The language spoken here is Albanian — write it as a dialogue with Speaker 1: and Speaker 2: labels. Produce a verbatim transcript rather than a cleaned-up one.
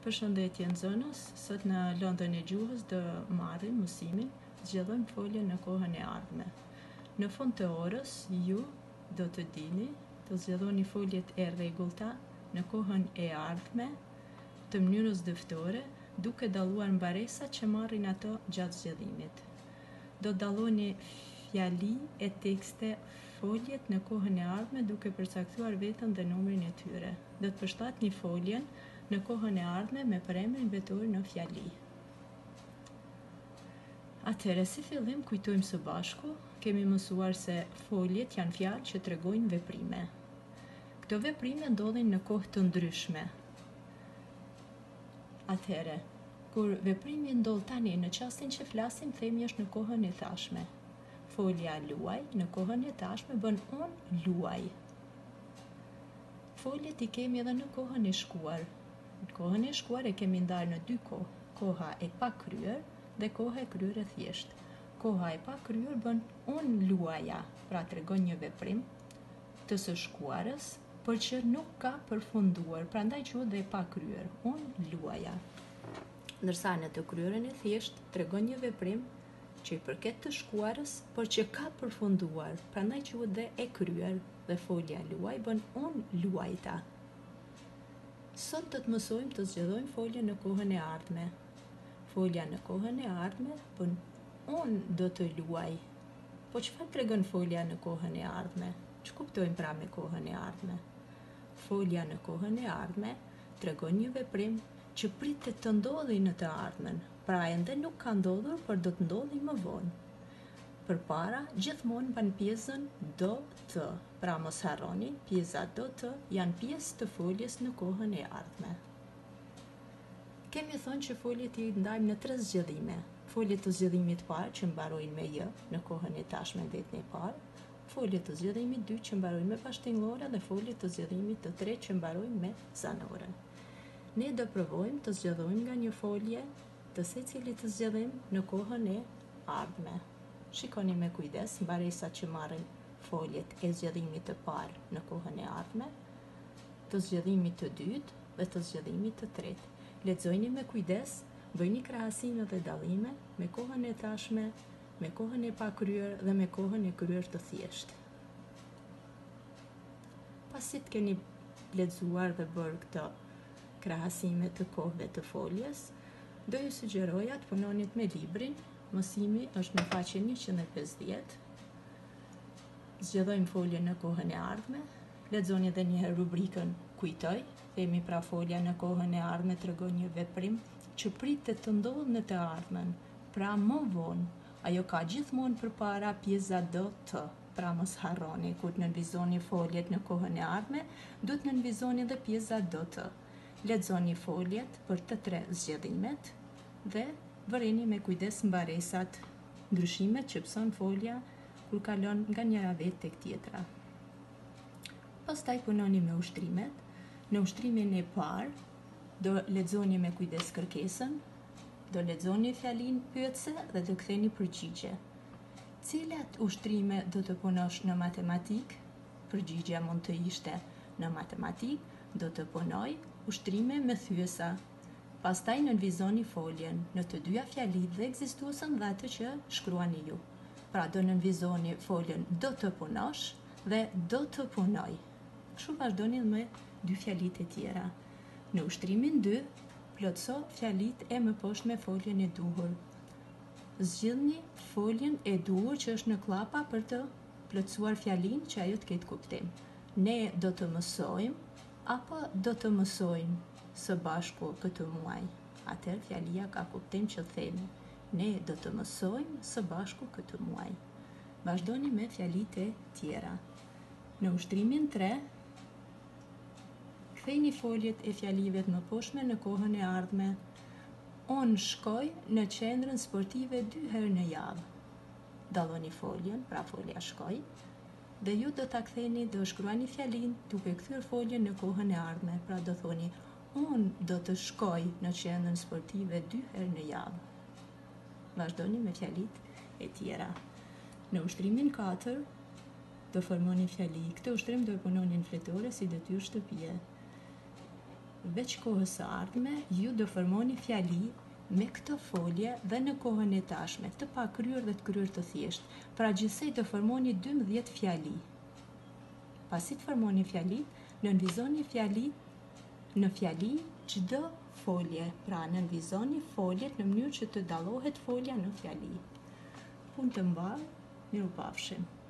Speaker 1: Përshëndetje nxënës, sot në lëndën e gjuhës do marrim mësimin, zgjedhojmë foljen në kohën e ardhme. Në fund të orës, ju do të dini të zgjedhoni foljet e rregullta në kohën e ardhme të mënyrës dëftore, duke dalluar mbaresat që marrin ato gjatë zgjedhimit. Do të dalloni fjali e tekste foljet në kohën e ardhme duke përcaktuar veten dhe numrin e tyre. Do të përshtatni foljen në kohën e ardhme me përemrin vetor në fjali. Atëherë, si fillim kujtojmë së bashku, kemi mësuar se foljet janë fjalë që tregojnë veprime. Këto veprime ndodhin në kohë të ndryshme. Atëherë, kur veprimi ndodh tani në çastin që flasim, themi është në kohën e tashme. Folja luaj në kohën e tashme bën unë luaj. Foljet i kemi edhe në kohën e shkuar. Në kohën e shkuar e kemi ndarë në dy kohë, koha e pakryer dhe koha e kryer e thjesht. Koha e pakryer bën unë luaja, pra tregon një veprim të së shkuarës, por që nuk ka përfunduar, prandaj quhet dhe e pakryer, unë luaja. Ndërsa në të kryerën e thjesht tregon një veprim që i përket të shkuarës, por që ka përfunduar, prandaj quhet dhe e kryer, dhe folja luaj bën unë luajta. Sot do të mësojmë të zgjedhojmë foljen në kohën e ardhme. Folja në kohën e ardhme bën unë do të luaj. Po çfarë tregon folja në kohën e ardhme? Ç'u kuptojmë pra me kohën e ardhme? Folja në kohën e ardhme tregon një veprim që pritet të ndodhi në të ardhmen, pra ende nuk ka ndodhur, por do të ndodhi më vonë. Përpara, gjithmonë mban pjesën do të, pra mos harroni, pjesa do të janë pjesë të foljes në kohën e ardhme. Kemi thënë që foljet i ndajmë në tre zgjedhime. Foljet të zgjedhimit parë që mbarojnë me j në kohën e tashme vetën e parë, foljet të zgjedhimit dytë që mbarojnë me bashkëtingëllore dhe foljet të zgjedhimit të tretë që mbarojnë me zanore. Ne do provojmë të zgjedhojmë nga një folje të secilit të zgjedhim në kohën e ardhme. Shikoni me kujdes mbaresat që marrin foljet e zgjedhimit të parë në kohën e ardhme, të zgjedhimit të dytë dhe të zgjedhimit të tretë. Lexojini me kujdes, bëjni krahasime dhe dallime me kohën e tashme, me kohën e pakryer dhe me kohën e kryer të thjeshtë. Pasi të keni lexuar dhe bërë këto krahasime të kohëve të foljes, do ju sugjeroja të punonit me librin. Mësimi është në faqen njëqind e pesëdhjetë. Zgjedhojmë foljen në kohën e ardhme. Lexoni edhe një herë rubrikën kujtoj. Themi pra folja në kohën e ardhme tregon një veprim që pritet të ndodhë në të ardhmen, pra më vonë. Ajo ka gjithmonë përpara pjesa do të. Pra mos harroni, kur të nënvizoni foljet në kohën e ardhme, duhet të nënvizoni edhe pjesa do të. Lexoni foljet për të tre zgjedhimet dhe vëreni me kujdes mbaresat, ndryshimet që pëson folja kur kalon nga njëra vetë tek tjetra. Pastaj punoni me ushtrimet. Në ushtrimin e parë do lexoni me kujdes kërkesën, do lexoni fjalinë pyetëse dhe do ktheni përgjigje. Cilat ushtrime do të punosh në matematik? Përgjigjja mund të ishte në matematik do të punoj ushtrime me thyesa. Pastaj nënvizoni foljen në të dyja fjalit dhe ekzistuesen dhe atë që shkruani ju. Pra do nënvizoni foljen do të punosh dhe do të punoj. Kështu vazhdoni me dy fjalit e tjera. Në ushtrimin dy, plotëso fjalit e më poshtë me foljen e duhur. Zgjidhni foljen e duhur që është në klapa për të plotësuar fjalin që ajo të ketë kuptim. Ne do të mësojmë apo do të mësojmë së bashku këtë muaj. Atëherë fjalia ka kuptim që themi ne do të mësojmë së bashku këtë muaj. Vazhdoni me fjalit e tjera. Në ushtrimin tre, kthejni foljet e fjalive të mëposhme në kohën e ardhme. Unë shkoj në qendrën sportive dy herë në javë. Dalloni foljen, pra folja shkoj, dhe ju do ta ktheni, do shkruani fjalin duke kthyer foljen në kohën e ardhme. Pra do thoni unë do të shkoj në qendrën sportive dy herë në javë. Vazhdoni me fjalit e tjera. Në ushtrimin katër, do formoni fjali. Këtë ushtrim do e punoni në fletore si detyrë shtëpie. veç kohës së ardhme, ju do formoni fjali me këtë folje dhe në kohën e tashme, të pakryer dhe të kryer të thjesht. Pra gjithsej do formoni dymbëdhjetë fjali. Pasi të formoni fjali, nënvizoni fjali në fjali çdo folje. Pra nënvizoni foljet në mënyrë që të dallohet folja në fjali. Punë të mbarë, mirupafshim.